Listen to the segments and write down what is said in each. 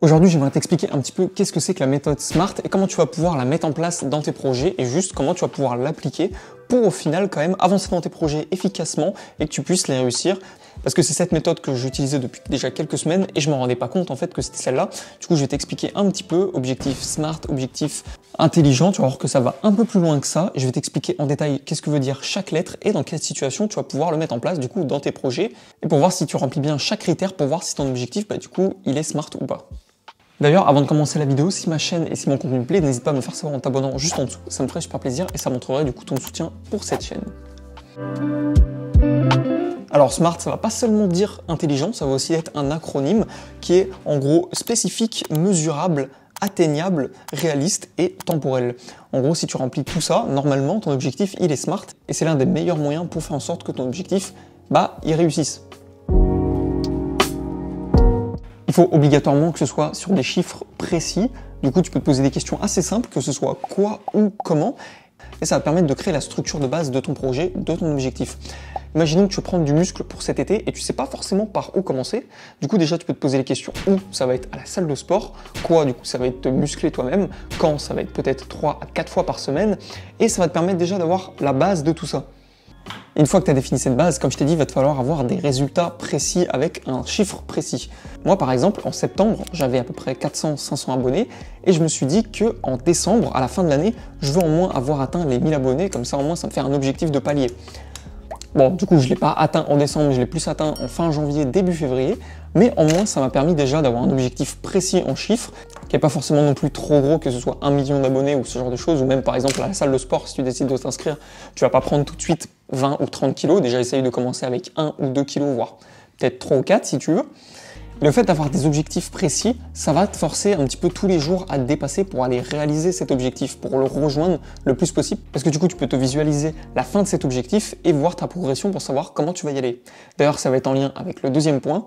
Aujourd'hui, j'aimerais t'expliquer un petit peu qu'est-ce que c'est que la méthode SMART et comment tu vas pouvoir la mettre en place dans tes projets et juste comment tu vas pouvoir l'appliquer pour au final quand même avancer dans tes projets efficacement et que tu puisses les réussir. Parce que c'est cette méthode que j'utilisais depuis déjà quelques semaines et je me rendais pas compte en fait que c'était celle-là. Du coup, je vais t'expliquer un petit peu objectif SMART, objectif intelligent. Tu vas voir que ça va un peu plus loin que ça. Je vais t'expliquer en détail qu'est-ce que veut dire chaque lettre et dans quelle situation tu vas pouvoir le mettre en place du coup dans tes projets et pour voir si tu remplis bien chaque critère pour voir si ton objectif du coup il est SMART ou pas. D'ailleurs, avant de commencer la vidéo, si ma chaîne et si mon contenu te plaît, n'hésite pas à me faire savoir en t'abonnant juste en dessous. Ça me ferait super plaisir et ça montrerait du coup ton soutien pour cette chaîne. Alors SMART, ça va pas seulement dire intelligent, ça va aussi être un acronyme qui est en gros spécifique, mesurable, atteignable, réaliste et temporel. En gros, si tu remplis tout ça, normalement ton objectif il est SMART et c'est l'un des meilleurs moyens pour faire en sorte que ton objectif il réussisse. Il faut obligatoirement que ce soit sur des chiffres précis. Du coup, tu peux te poser des questions assez simples, que ce soit quoi, où, comment. Et ça va te permettre de créer la structure de base de ton projet, de ton objectif. Imaginons que tu veux prendre du muscle pour cet été et tu sais pas forcément par où commencer. Du coup, déjà, tu peux te poser les questions. Où, ça va être à la salle de sport. Quoi, du coup, ça va être te muscler toi-même. Quand, ça va être peut-être 3 à 4 fois par semaine. Et ça va te permettre déjà d'avoir la base de tout ça. Une fois que tu as défini cette base, comme je t'ai dit, il va te falloir avoir des résultats précis avec un chiffre précis. Moi, par exemple, en septembre, j'avais à peu près 400-500 abonnés et je me suis dit que en décembre, à la fin de l'année, je veux au moins avoir atteint les 1000 abonnés, comme ça au moins ça me fait un objectif de palier. Bon, du coup, je ne l'ai pas atteint en décembre, je l'ai plus atteint en fin janvier, début février, mais au moins ça m'a permis déjà d'avoir un objectif précis en chiffres, qui n'est pas forcément non plus trop gros, que ce soit 1 million d'abonnés ou ce genre de choses, ou même par exemple à la salle de sport, si tu décides de t'inscrire, tu vas pas prendre tout de suite 20 ou 30 kilos, déjà essaye de commencer avec 1 ou 2 kilos, voire peut-être 3 ou 4 si tu veux. Le fait d'avoir des objectifs précis, ça va te forcer un petit peu tous les jours à te dépasser pour aller réaliser cet objectif, pour le rejoindre le plus possible. Parce que du coup, tu peux te visualiser la fin de cet objectif et voir ta progression pour savoir comment tu vas y aller. D'ailleurs, ça va être en lien avec le deuxième point.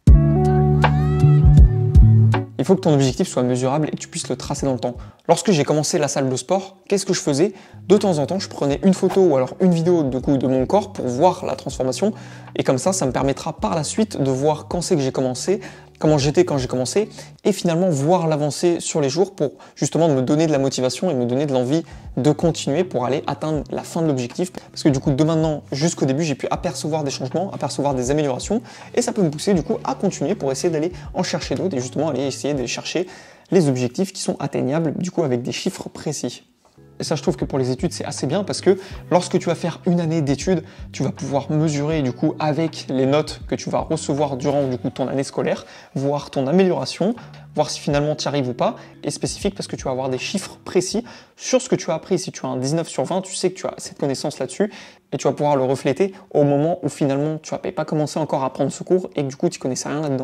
Il faut que ton objectif soit mesurable et que tu puisses le tracer dans le temps. Lorsque j'ai commencé la salle de sport, qu'est-ce que je faisais? De temps en temps, je prenais une photo ou alors une vidéo de mon corps pour voir la transformation. Et comme ça me permettra par la suite de voir quand c'est que j'ai commencé, comment j'étais quand j'ai commencé, et finalement voir l'avancée sur les jours pour justement me donner de la motivation et me donner de l'envie de continuer pour aller atteindre la fin de l'objectif. Parce que du coup, de maintenant jusqu'au début, j'ai pu apercevoir des changements, apercevoir des améliorations, et ça peut me pousser du coup à continuer pour essayer d'aller en chercher d'autres et justement aller essayer de chercher les objectifs qui sont atteignables du coup avec des chiffres précis. Et ça, je trouve que pour les études, c'est assez bien parce que lorsque tu vas faire une année d'études, tu vas pouvoir mesurer du coup avec les notes que tu vas recevoir durant du coup ton année scolaire, voir ton amélioration, voir si finalement tu y arrives ou pas, et spécifique parce que tu vas avoir des chiffres précis sur ce que tu as appris. Si tu as un 19 sur 20, tu sais que tu as cette connaissance là-dessus et tu vas pouvoir le refléter au moment où finalement tu n'avais pas commencé encore à prendre ce cours et que du coup tu connaissais rien là-dedans.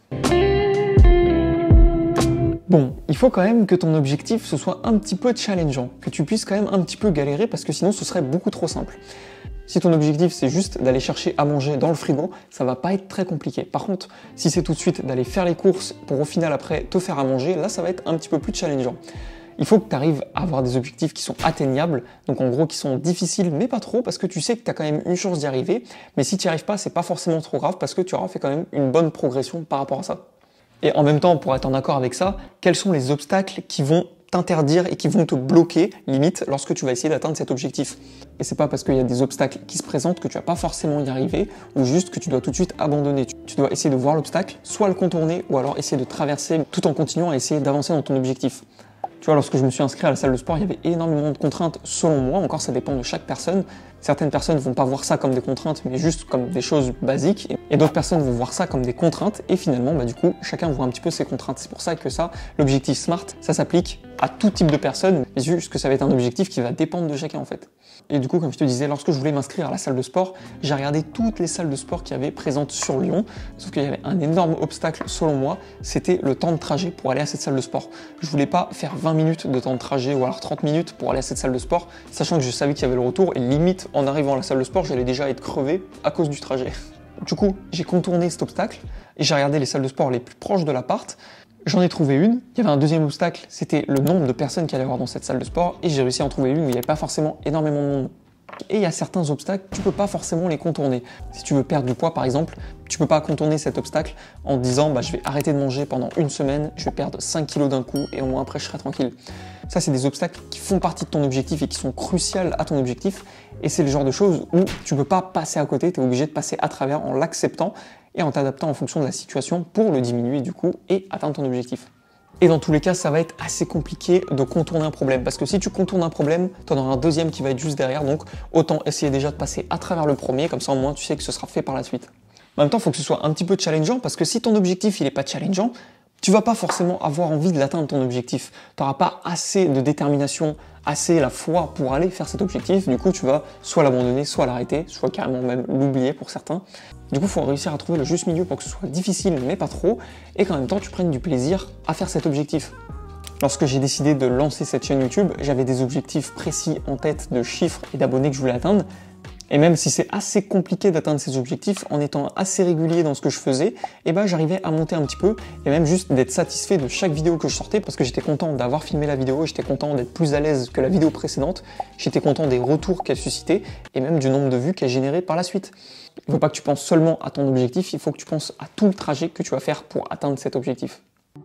Bon, il faut quand même que ton objectif ce soit un petit peu challengeant, que tu puisses quand même un petit peu galérer parce que sinon ce serait beaucoup trop simple. Si ton objectif c'est juste d'aller chercher à manger dans le frigo, ça va pas être très compliqué. Par contre, si c'est tout de suite d'aller faire les courses pour au final après te faire à manger, là ça va être un petit peu plus challengeant. Il faut que tu arrives à avoir des objectifs qui sont atteignables, donc en gros qui sont difficiles mais pas trop parce que tu sais que tu as quand même une chance d'y arriver, mais si tu n'y arrives pas, c'est pas forcément trop grave parce que tu auras fait quand même une bonne progression par rapport à ça. Et en même temps, pour être en accord avec ça, quels sont les obstacles qui vont t'interdire et qui vont te bloquer, limite, lorsque tu vas essayer d'atteindre cet objectif. Et c'est pas parce qu'il y a des obstacles qui se présentent que tu vas pas forcément y arriver, ou juste que tu dois tout de suite abandonner. Tu dois essayer de voir l'obstacle, soit le contourner, ou alors essayer de traverser tout en continuant à essayer d'avancer dans ton objectif. Tu vois, lorsque je me suis inscrit à la salle de sport, il y avait énormément de contraintes selon moi. Encore, ça dépend de chaque personne. Certaines personnes vont pas voir ça comme des contraintes, mais juste comme des choses basiques. Et d'autres personnes vont voir ça comme des contraintes. Et finalement, du coup, chacun voit un petit peu ses contraintes. C'est pour ça que ça, l'objectif SMART, ça s'applique à tout type de personnes. Mais juste que ça va être un objectif qui va dépendre de chacun en fait. Et du coup, comme je te disais, lorsque je voulais m'inscrire à la salle de sport, j'ai regardé toutes les salles de sport qu'il y avait présentes sur Lyon. Sauf qu'il y avait un énorme obstacle selon moi, c'était le temps de trajet pour aller à cette salle de sport. Je voulais pas faire 20 minutes de temps de trajet ou alors 30 minutes pour aller à cette salle de sport, sachant que je savais qu'il y avait le retour et limite en arrivant à la salle de sport, j'allais déjà être crevé à cause du trajet. Du coup, j'ai contourné cet obstacle et j'ai regardé les salles de sport les plus proches de l'appart. J'en ai trouvé une. Il y avait un deuxième obstacle, c'était le nombre de personnes qu'il allait y avoir dans cette salle de sport et j'ai réussi à en trouver une où il n'y avait pas forcément énormément de monde. Et il y a certains obstacles, tu peux pas forcément les contourner. Si tu veux perdre du poids par exemple, tu peux pas contourner cet obstacle en te disant je vais arrêter de manger pendant une semaine, je vais perdre 5 kilos d'un coup et au moins après je serai tranquille. Ça c'est des obstacles qui font partie de ton objectif et qui sont cruciales à ton objectif. Et c'est le genre de choses où tu peux pas passer à côté, tu es obligé de passer à travers en l'acceptant et en t'adaptant en fonction de la situation pour le diminuer du coup et atteindre ton objectif. Et dans tous les cas, ça va être assez compliqué de contourner un problème. Parce que si tu contournes un problème, tu en auras un deuxième qui va être juste derrière. Donc autant essayer déjà de passer à travers le premier, comme ça au moins tu sais que ce sera fait par la suite. En même temps, il faut que ce soit un petit peu challengeant, parce que si ton objectif il n'est pas challengeant, tu vas pas forcément avoir envie de l'atteindre ton objectif. Tu n'auras pas assez de détermination, assez la foi pour aller faire cet objectif. Du coup, tu vas soit l'abandonner, soit l'arrêter, soit carrément même l'oublier pour certains. Du coup, il faut réussir à trouver le juste milieu pour que ce soit difficile, mais pas trop, et qu'en même temps, tu prennes du plaisir à faire cet objectif. Lorsque j'ai décidé de lancer cette chaîne YouTube, j'avais des objectifs précis en tête de chiffres et d'abonnés que je voulais atteindre. Et même si c'est assez compliqué d'atteindre ces objectifs, en étant assez régulier dans ce que je faisais, j'arrivais à monter un petit peu et même juste d'être satisfait de chaque vidéo que je sortais parce que j'étais content d'avoir filmé la vidéo, j'étais content d'être plus à l'aise que la vidéo précédente, j'étais content des retours qu'elle suscitait et même du nombre de vues qu'elle générait par la suite. Il ne faut pas que tu penses seulement à ton objectif, il faut que tu penses à tout le trajet que tu vas faire pour atteindre cet objectif.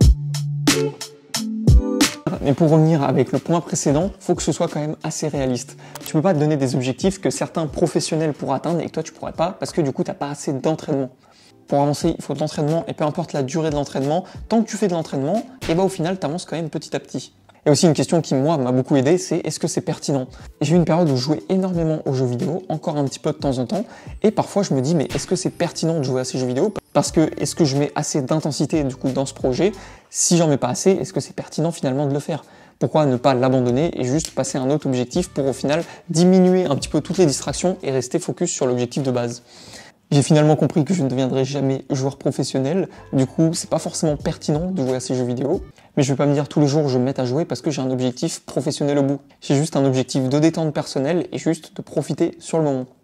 Mais pour revenir avec le point précédent, il faut que ce soit quand même assez réaliste. Tu peux pas te donner des objectifs que certains professionnels pourraient atteindre et que toi tu pourrais pas parce que du coup tu n'as pas assez d'entraînement. Pour avancer, il faut de l'entraînement et peu importe la durée de l'entraînement, tant que tu fais de l'entraînement, au final tu avances quand même petit à petit. Et aussi une question qui moi m'a beaucoup aidé, c'est est-ce que c'est pertinent? J'ai eu une période où je jouais énormément aux jeux vidéo, encore un petit peu de temps en temps, et parfois je me dis mais est-ce que c'est pertinent de jouer à ces jeux vidéo? Parce que est-ce que je mets assez d'intensité du coup dans ce projet? Si j'en mets pas assez, est-ce que c'est pertinent finalement de le faire? Pourquoi ne pas l'abandonner et juste passer à un autre objectif pour au final diminuer un petit peu toutes les distractions et rester focus sur l'objectif de base? J'ai finalement compris que je ne deviendrai jamais joueur professionnel, du coup c'est pas forcément pertinent de jouer à ces jeux vidéo, mais je vais pas me dire tous les jours je me mette à jouer parce que j'ai un objectif professionnel au bout. J'ai juste un objectif de détente personnelle et juste de profiter sur le moment.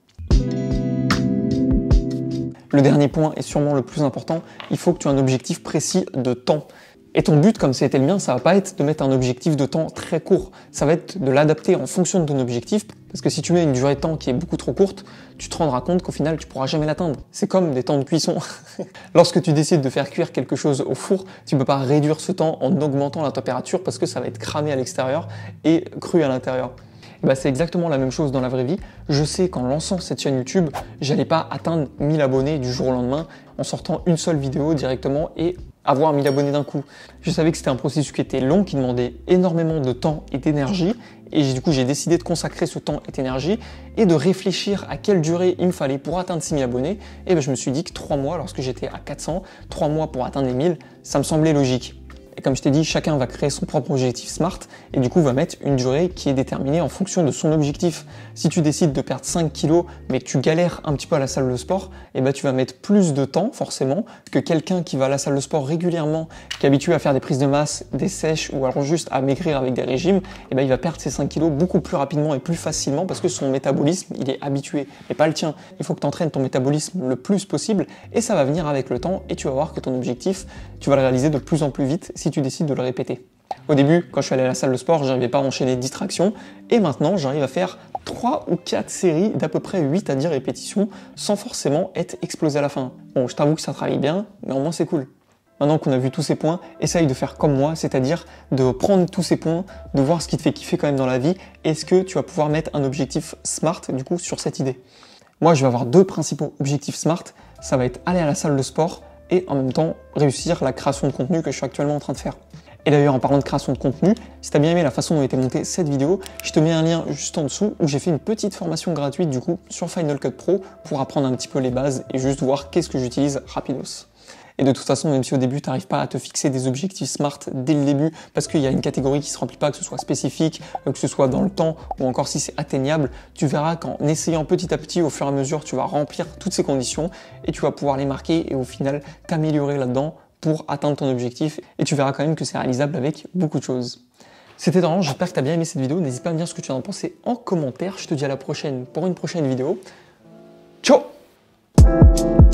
Le dernier point est sûrement le plus important, il faut que tu aies un objectif précis de temps. Et ton but, comme c'était le mien, ça va pas être de mettre un objectif de temps très court, ça va être de l'adapter en fonction de ton objectif, parce que si tu mets une durée de temps qui est beaucoup trop courte, tu te rendras compte qu'au final, tu pourras jamais l'atteindre. C'est comme des temps de cuisson. Lorsque tu décides de faire cuire quelque chose au four, tu peux pas réduire ce temps en augmentant la température parce que ça va être cramé à l'extérieur et cru à l'intérieur. C'est exactement la même chose dans la vraie vie. Je sais qu'en lançant cette chaîne YouTube, j'allais pas atteindre 1000 abonnés du jour au lendemain en sortant une seule vidéo directement et avoir 1000 abonnés d'un coup. Je savais que c'était un processus qui était long, qui demandait énormément de temps et d'énergie et du coup j'ai décidé de consacrer ce temps et énergie et de réfléchir à quelle durée il me fallait pour atteindre 6000 abonnés et je me suis dit que 3 mois, lorsque j'étais à 400, 3 mois pour atteindre les 1000, ça me semblait logique. Et comme je t'ai dit, chacun va créer son propre objectif SMART et du coup va mettre une durée qui est déterminée en fonction de son objectif. Si tu décides de perdre 5 kilos mais que tu galères un petit peu à la salle de sport, tu vas mettre plus de temps forcément que quelqu'un qui va à la salle de sport régulièrement, qui est habitué à faire des prises de masse, des sèches ou alors juste à maigrir avec des régimes, il va perdre ses 5 kilos beaucoup plus rapidement et plus facilement parce que son métabolisme il est habitué et pas le tien. Il faut que tu entraînes ton métabolisme le plus possible et ça va venir avec le temps et tu vas voir que ton objectif, tu vas le réaliser de plus en plus vite si tu décides de le répéter. Au début, quand je suis allé à la salle de sport, j'arrivais pas à enchaîner de distractions et maintenant j'arrive à faire 3 ou 4 séries d'à peu près 8 à 10 répétitions sans forcément être explosé à la fin. Bon, je t'avoue que ça travaille bien, mais au moins c'est cool. Maintenant qu'on a vu tous ces points, essaye de faire comme moi, c'est-à-dire de prendre tous ces points, de voir ce qui te fait kiffer quand même dans la vie. Est-ce que tu vas pouvoir mettre un objectif SMART du coup sur cette idée? Moi, je vais avoir 2 principaux objectifs SMART. Ça va être aller à la salle de sport et en même temps réussir la création de contenu que je suis actuellement en train de faire. Et d'ailleurs, en parlant de création de contenu, si tu as bien aimé la façon dont a été montée cette vidéo, je te mets un lien juste en dessous où j'ai fait une petite formation gratuite du coup sur Final Cut Pro pour apprendre un petit peu les bases et juste voir qu'est-ce que j'utilise rapidos. Et de toute façon, même si au début, tu n'arrives pas à te fixer des objectifs SMART dès le début, parce qu'il y a une catégorie qui ne se remplit pas, que ce soit spécifique, que ce soit dans le temps, ou encore si c'est atteignable, tu verras qu'en essayant petit à petit, au fur et à mesure, tu vas remplir toutes ces conditions et tu vas pouvoir les marquer et au final t'améliorer là-dedans pour atteindre ton objectif. Et tu verras quand même que c'est réalisable avec beaucoup de choses. C'était Orange, j'espère que tu as bien aimé cette vidéo. N'hésite pas à me dire ce que tu en as pensé en commentaire. Je te dis à la prochaine pour une prochaine vidéo. Ciao!